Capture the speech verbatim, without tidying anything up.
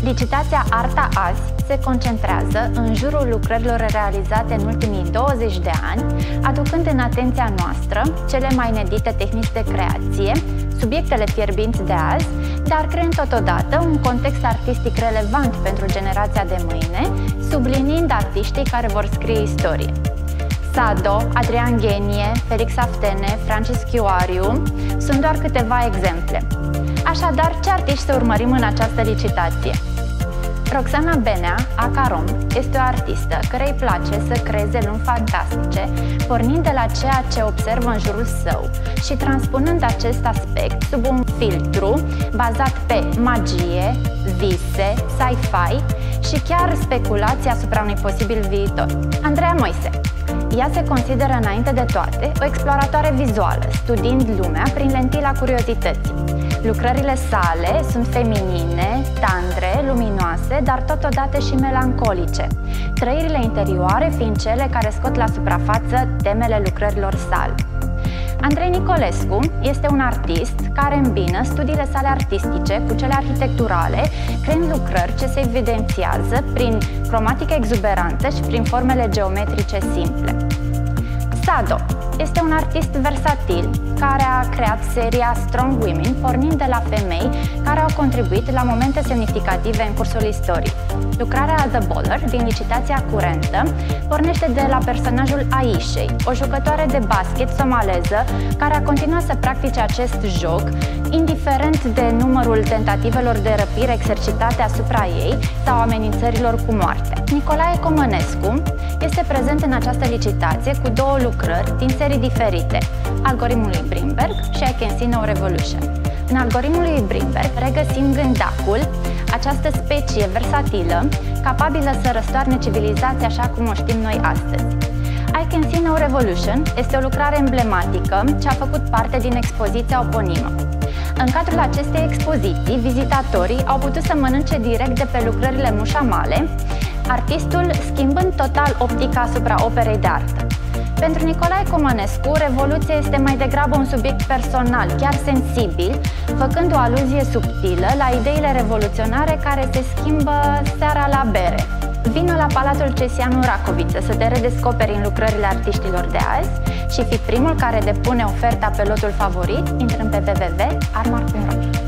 Licitația Arta Azi se concentrează în jurul lucrărilor realizate în ultimii douăzeci de ani, aducând în atenția noastră cele mai inedite tehnici de creație, subiectele fierbinți de azi, dar creând totodată un context artistic relevant pentru generația de mâine, subliniind artiștii care vor scrie istorie. Sado, Adrian Ghenie, Felix Aftene, Francis Chiuariu sunt doar câteva exemple. Așadar, ce artiști să urmărim în această licitație? Roxana Benea, aka Rom, este o artistă cărei îi place să creeze lumi fantastice, pornind de la ceea ce observă în jurul său și transpunând acest aspect sub un filtru bazat pe magie, vise, sci-fi și chiar speculații asupra unui posibil viitor. Andreea Moise. Ea se consideră înainte de toate o exploratoare vizuală, studiind lumea prin lentila curiozității. Lucrările sale sunt feminine, tandre, luminoase, dar totodată și melancolice, trăirile interioare fiind cele care scot la suprafață temele lucrărilor sale. Andrei Nicolescu este un artist care îmbină studiile sale artistice cu cele arhitecturale, creând lucrări ce se evidențiază prin cromatică exuberantă și prin formele geometrice simple. Sado este un artist versatil care a creat seria Strong Women, pornind de la femei care au contribuit la momente semnificative în cursul istoriei. Lucrarea The Bowler din licitația curentă pornește de la personajul Aishei, o jucătoare de basket somaleză care a continuat să practice acest joc, indiferent de numărul tentativelor de răpire exercitate asupra ei sau amenințărilor cu moartea. Nicolae Comănescu este prezent în această licitație cu două lucrări din serii diferite, Algoritmul lui Brimberg și I Can See No Revolution. În Algoritmul lui Brimberg regăsim gândacul, această specie versatilă, capabilă să răstoarne civilizația așa cum o știm noi astăzi. I Can See No Revolution este o lucrare emblematică ce a făcut parte din expoziția oponimă. În cadrul acestei expoziții, vizitatorii au putut să mănânce direct de pe lucrările mușamale, artistul schimbând total optica asupra operei de artă. Pentru Nicolae Comănescu, revoluția este mai degrabă un subiect personal, chiar sensibil, făcând o aluzie subtilă la ideile revoluționare care se schimbă seara la bere. Vino la Palatul Cesianu Racoviță să te redescoperi în lucrările artiștilor de azi și fii primul care depune oferta pe lotul favorit, intrând pe w w w punct armar punct ro.